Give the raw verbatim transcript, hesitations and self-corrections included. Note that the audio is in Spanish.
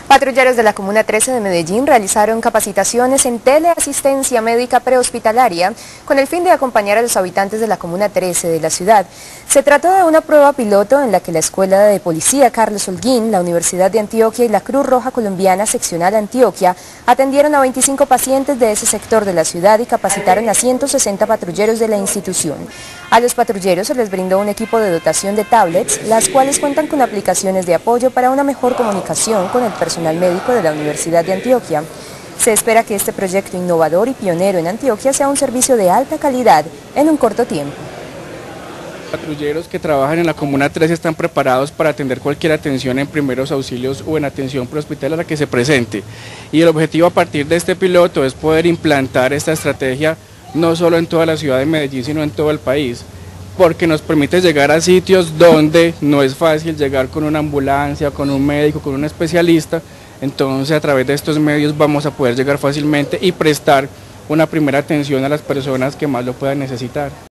Patrulleros de la Comuna trece de Medellín realizaron capacitaciones en teleasistencia médica prehospitalaria con el fin de acompañar a los habitantes de la Comuna trece de la ciudad. Se trató de una prueba piloto en la que la Escuela de Policía Carlos Holguín, la Universidad de Antioquia y la Cruz Roja Colombiana Seccional Antioquia atendieron a veinticinco pacientes de ese sector de la ciudad y capacitaron a ciento sesenta patrulleros de la institución. A los patrulleros se les brindó un equipo de dotación de tablets, las cuales cuentan con aplicaciones de apoyo para una mejor comunicación con el personal médico de la Universidad de Antioquia. Se espera que este proyecto innovador y pionero en Antioquia sea un servicio de alta calidad en un corto tiempo. Los patrulleros que trabajan en la Comuna trece están preparados para atender cualquier atención en primeros auxilios o en atención prehospitalaria que se presente. Y el objetivo a partir de este piloto es poder implantar esta estrategia no solo en toda la ciudad de Medellín, sino en todo el país, porque nos permite llegar a sitios donde no es fácil llegar con una ambulancia, con un médico, con un especialista. Entonces a través de estos medios vamos a poder llegar fácilmente y prestar una primera atención a las personas que más lo puedan necesitar.